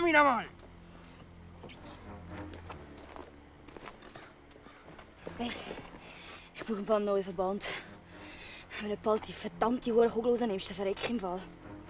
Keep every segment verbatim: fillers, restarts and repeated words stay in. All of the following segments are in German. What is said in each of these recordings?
mich nochmal! Hey, ich brauche im Fall einen neuen Verband. Wenn du bald die verdammte Hurenkugel rausnimmst, dann verreck ich im Fall.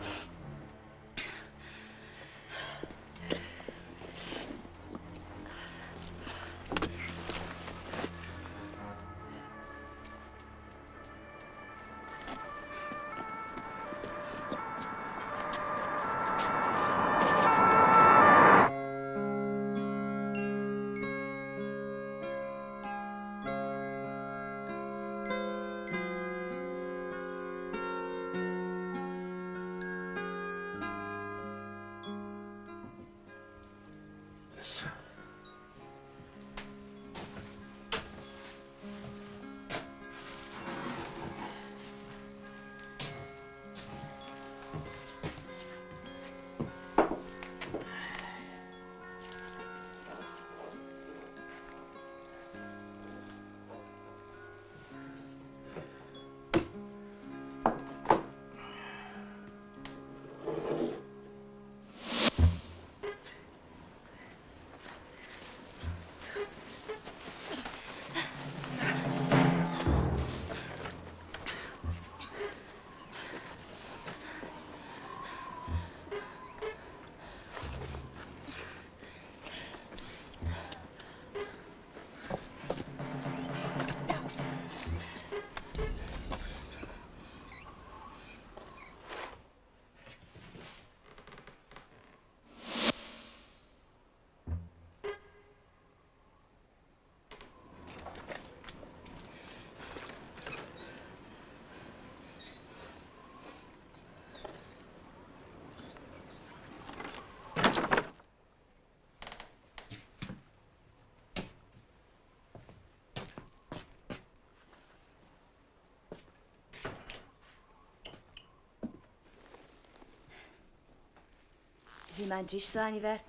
Wie meinst du, ist so eine wert?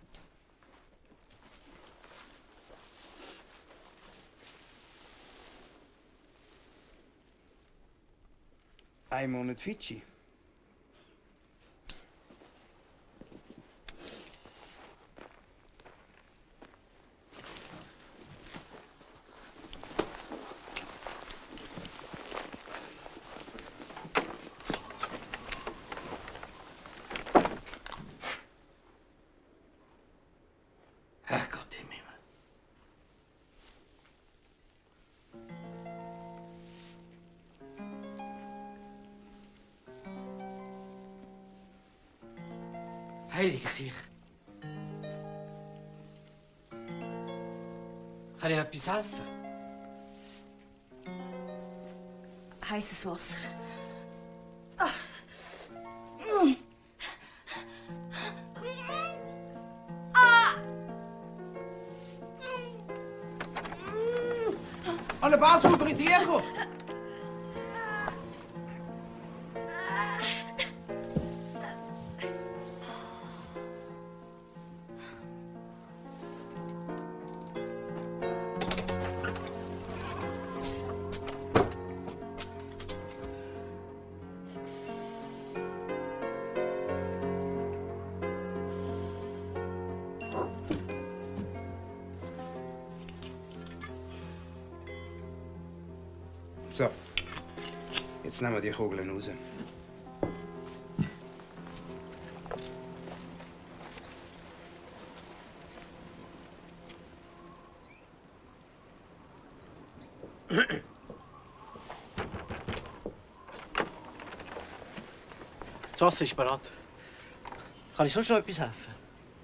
Ein Monat Fidschi. Herrgott im Himmel. Heilige sich. Kann ich etwas helfen? Heißes Wasser. Alle Bar sauber in die Echo! So, jetzt nehmen wir die Kugeln raus. Das Wasser ist bereit. Kann ich sonst noch etwas helfen?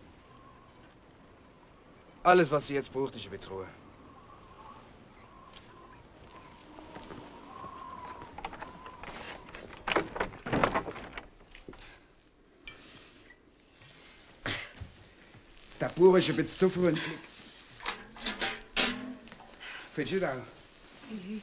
Alles, was sie jetzt braucht, ist ein bisschen Ruhe. Der Bauer ist ein bisschen zu freundlich. Findest du das auch? Mhm.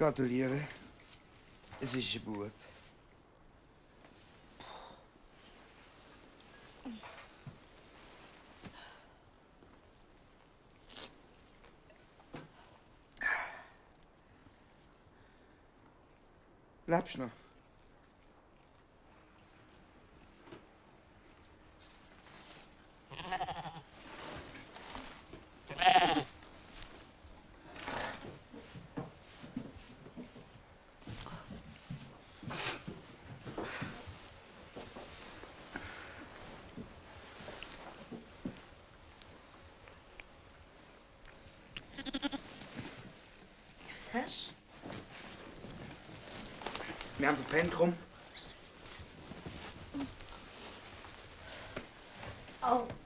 Gratuliere. Es ist ein Bub. Lebst du noch? Was hast du? Wir haben verpennt rum. Oh.